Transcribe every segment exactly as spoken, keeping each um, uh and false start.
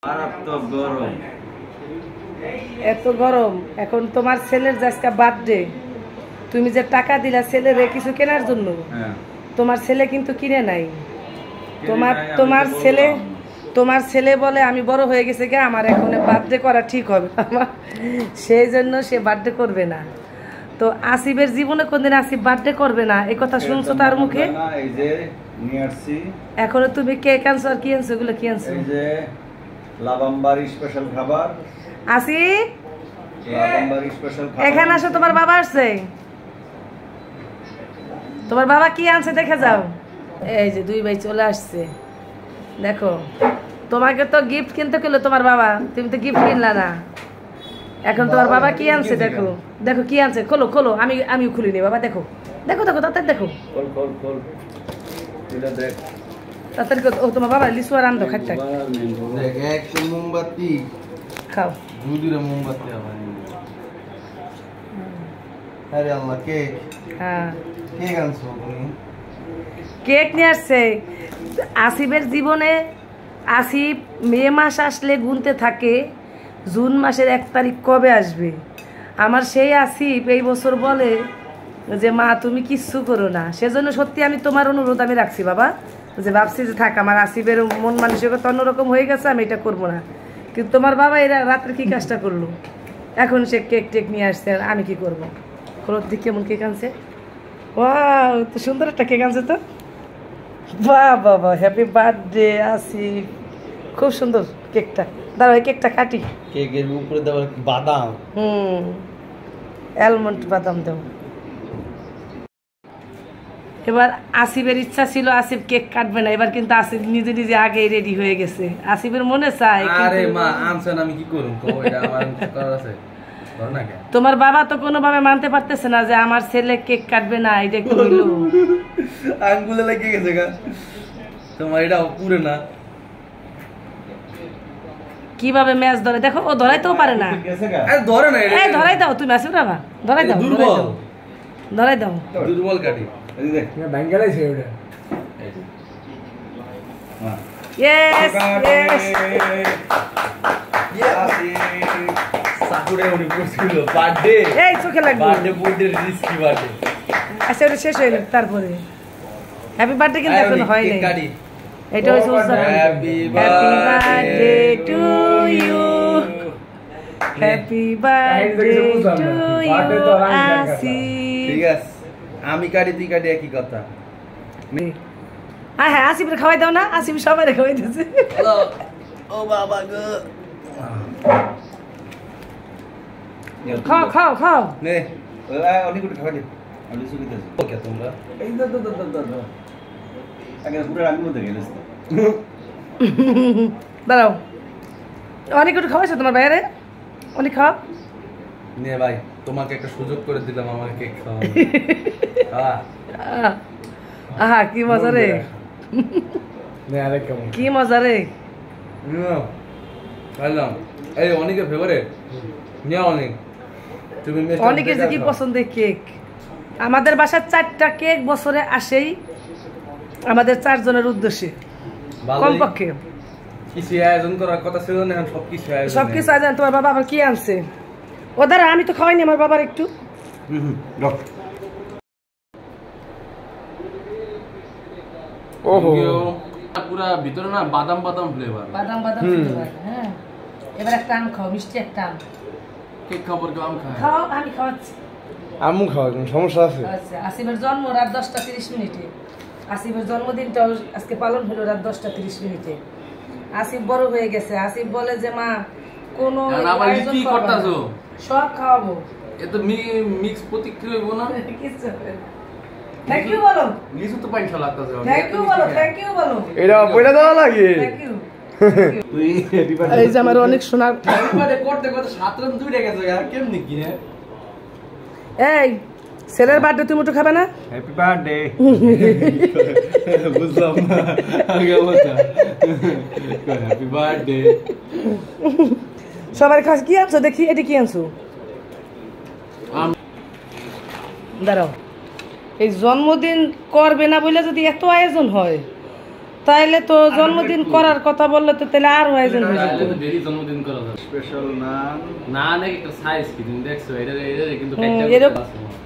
মারাত্মক গরম। এত গরম। এখন তোমার ছেলের আজকে বার্থডে, তুমি যে টাকা দিলা ছেলেরে কিছু কেনার জন্য, তোমার ছেলে কিন্তু কিনে নাই। তোমার তোমার ছেলে তোমার ছেলে বলে আমি বড় হয়ে গেছে গে, আমার এখন বার্থডে করা ঠিক হবে না, সেই জন্য সে বার্থডে করবে না। তো আসিফের জীবনে কোনদিন আসিফ বার্থডে করবে না, এই কথা শুনছো তার মুখে। এই যে নিয়ে আসছি। এখনো তুমি কেক আনছো আর কি আনছো, এগুলো কি আনছো? এই যে লাভাম্বার স্পেশাল খাবার। আসিফ লাভাম্বার স্পেশাল খাবার। এখানে আসো, তোমার বাবা আসছে। তোমার বাবা কি আনছে দেখে যাও। এই যে দুই ভাই চলে আসছে, দেখো। তোমাকে তো গিফট কিনতে গেলো তোমার বাবা, তুমি তো গিফট কিনলা না। এখন তোমার বাবা কি আনছে দেখো, দেখো কি আনছে। খোলো খোলো, আমি আমি খুলিনি বাবা। দেখো দেখো দেখো তাড়াতাড়ি দেখো। খোল খোল খোল, এটা দেখ তাড়াতাড়ি। ও তোমার বাবা লিচু আর আনতো খাইতে। দেখ এক মোমবাতি খাও। দুদিরে মোমবাতি আবার। আরে আল্লাহ, কেক। হ্যাঁ কেক আনছো তুমি? কেক নিয়ে আসছে। আসিফের জীবনে আসিফ মে মাস আসলে গুনতে থাকে জুন মাসের এক তারিখ কবে আসবে। আমার সেই আসিফ এই বছর বলে যে মা তুমি কিচ্ছু করো না। সেজন্য সত্যি আমি তোমার অনুরোধ আমি রাখছি বাবা, যে ভাবছি যে থাক, আমার আসিফের মন মানসিকতা অন্যরকম হয়ে গেছে, আমি এটা করবো না। কিন্তু তোমার বাবা এরা রাত্রে কি কাজটা করলো, এখন সে কেক টেক নিয়ে আসছে, আমি কি করবো। খোলো দিক কেমন কেক আনছে। ওয়াও, তো সুন্দর একটা কেক আনছে তো। বাহ বাবা, হ্যাপি বার্থডে আসিফ। খুব সুন্দর কেকটা। দাঁড়াও এই কেকটা কাটি। কেকের উপরে দেওয়া বাদাম। হুম, অ্যালমন্ড বাদাম দাও। এবার আসিফের ইচ্ছা ছিল আসিফ কেক কাটবে না, এবার কিন্তু আসিফ নিজে নিজে আগেই রেডি হয়ে গেছে। আসিফের মনে চায়। আরে মা আনছেন, আমি কি করব? তো এটা আমার করার আছে। ধর না কেন? তোমার বাবা তো কোনোভাবে মানতে পারতেছে না যে আমার ছেলে কেক কাটবে না। এটা কি হলো? আঙ্গুলে লেগে গেছে গা। তোমার এটা পুরো না। কিভাবে ম্যাচ ধরে দেখো, ও ধরাইতেও পারে না। আরে ধরে না, এই ধরাই দাও তুমি আসিফ বাবা, ধরাই দাও। দুর্বল, ধরাই দাও। দুর্বল কাটি। এই দেখ না ব্যাঙ্গালাই ছে ওটা। এই যে হ্যাঁ, ইয়েস ইয়েস। সাকুরে উনি বলছিল বার্থডে, এই চোখে লাগবে। বার্থডে বুড়ে রিস্কি বার্থডে। আচ্ছা ওটা শেষ হয়ে গেল, তারপরে হ্যাপি বার্থডে কিন্তু এখন হয় নাই। এটা হচ্ছে happy birthday to you, happy birthday to you Asif. ঠিক আছে, আমি কাটি তুই কাটি একই কথা। হ্যাঁ হ্যাঁ, আসিফের খাওয়াই দাও না, আসিফ সবাই খাওয়াই দিয়েছে। ও বাবা গো, খাও খাও খাও। নে অনেক কিছু খাওয়া দে। আমি সুখী আছি। ওকে তোমরা এই দাও দাও দাও দাও দাও। আগে পুরো আমি মধ্যে গেলস। দাঁড়াও, অনেক কিছু খাওয়াইছো তোমার বাইরে, অনেক খাও। নে ভাই, তোমাকে একটা সুযোগ করে দিলাম আমার কেক খাওয়ানোর। আহ আহা কি মজা রে, নে আরে কেমন কি মজা রে। নো খাইলাম। এই অনেকের ফেভারিট নিয়া অনেক। তুমি অনেকের যে কি পছন্দের কেক। আমাদের বাসার চারটা কেক বছরে আসেই আমাদের চারজনের উদ্দেশ্যে কমপক্ষে। কিছু আয়োজন করার কথা ছিল না, সব কিছু আয়োজন। সব কিছু আয়োজন। তোমার বাবা আবার কি আনছে? ও দাঁড়া, আমি তো খাওয়াইনি আমার বাবার একটু। হুম হুম রক। ওহো, পুরা ভিতরে না বাদাম বাদাম ফ্লেভার। বাদাম বাদাম ফ্লেভার। হ্যাঁ, এবার একটা আম খাও, মিষ্টি একটা আম। কেক খাবার কেউ আম খায়? খাও, আমি খাওয়াচ্ছি। আমু খাওয়া কোনো সমস্যা আছে? আচ্ছা, আসিফের জন্ম রাত দশটা তিরিশ মিনিটে। আসিফের জন্মদিনটাও আজকে পালন হলো রাত দশটা তিরিশ মিনিটে। আসিফ বড় হয়ে গেছে। আসিফ বলে যে মা কোনো আয়োজন করবা না, সব খাওয়াবো। এত মিক্স প্রতিক্রিয়া হইব না? কিছু হবে না। থ্যাংক ইউ বলো। লিচু তো পাইন শালা লাগতাছে। থ্যাংক ইউ বলো, থ্যাংক ইউ বলো। এটা পয়লা দেওয়া লাগে। Thank you. তুই এই যে আমার অনেক সোনার বার্থডে করতে করতে সাত রাত দুই রেখে গেছে। আর কেমনে কি রে? এই ছেলের বার্থডে তুমি একটু খাবে না? Happy birthday. বুঝলাম না আগে বলতা। Happy birthday. সবাই খাস। কি আনছো দেখি, এটা কি আনছো? দাঁড়াও, এই জন্মদিন করবে না বলে যদি এত আয়োজন হয় তাইলে তো জন্মদিন করার কথা বললে তো তাহলে আরো আয়োজন হয়ে যেত। তাহলে তো ডেলি জন্মদিন করা যাবে। স্পেশাল নান না না একটা সাইজ কি তুমি দেখছো এটা এটা কিন্তু হুম, কাটটা এরকম-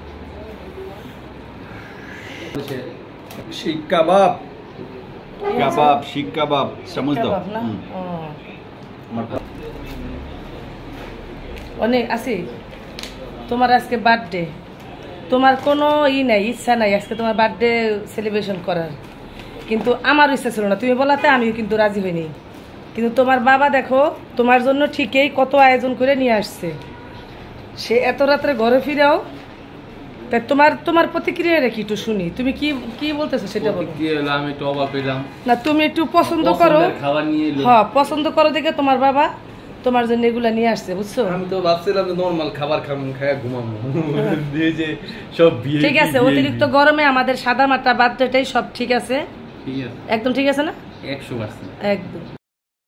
আছে। শিক কাবাব কাবাব শিক কাবাব চামচ দাও কাবাব না? হুম। ও। আমার পা- অনেক আছি তোমার আজকে বার্থডে, তোমার কোনো ই নাই, ইচ্ছা নাই আজকে তোমার বার্থডে সেলিব্রেশন করার, কিন্তু আমার ইচ্ছা ছিল না, তুমি বলাতে আমিও কিন্তু রাজি হইনি। কিন্তু তোমার বাবা দেখো তোমার জন্য ঠিকই কত আয়োজন করে নিয়ে আসছে, সে এত রাত্রে ঘরে ফিরেও। তাই তোমার তোমার প্রতিক্রিয়া রেখি একটু শুনি, তুমি কি কি বলতেছো সেটা বলো। কি হলো আমি একটু অবাক পেলাম। না তুমি একটু পছন্দ করো, পছন্দের খাবার নিয়ে এলো। হ্যাঁ পছন্দ করো দেখে তোমার বাবা তোমার জন্য এগুলা নিয়ে আসছে, বুঝছো? আমি তো ভাবছিলাম যে নরমাল খাবার খাবো খায় ঘুমাবো এই যে সব বিয়ে ঠিক আছে, অতিরিক্ত গরমে আমাদের সাদা মাটা বার্থডেটাই সব ঠিক আছে, ঠিক আছে একদম ঠিক আছে না? একশো পার্সেন্ট একদম।